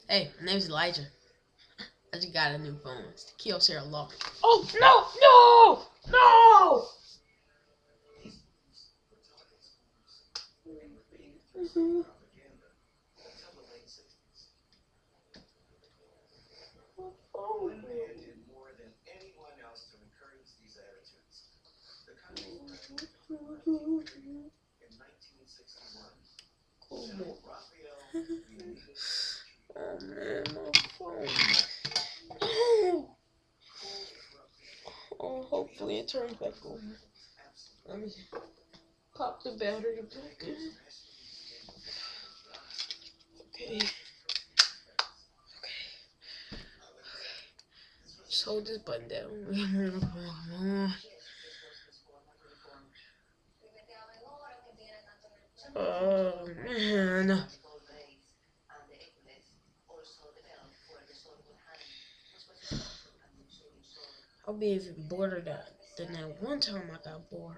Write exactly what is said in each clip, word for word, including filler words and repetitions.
Hey, my name's Elijah. I just got a new phone. It's the Kyocera Law. Oh, no! No! No! Mm-hmm. Oh, oh man, my phone. Oh, oh, hopefully it turns back on. Let me pop the battery back in. Okay. Okay. Just hold this button down. Oh man. I'll be even bored than that one time I got bored.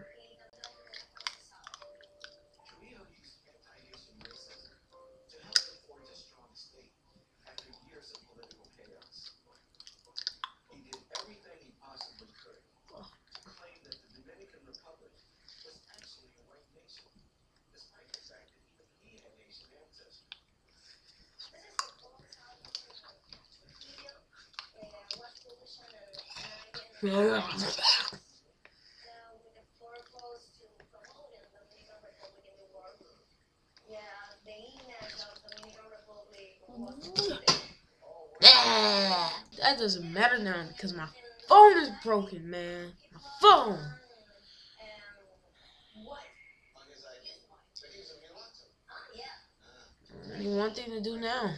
Yeah, that doesn't matter now because my phone is broken, man. My phone. Only one thing to do now.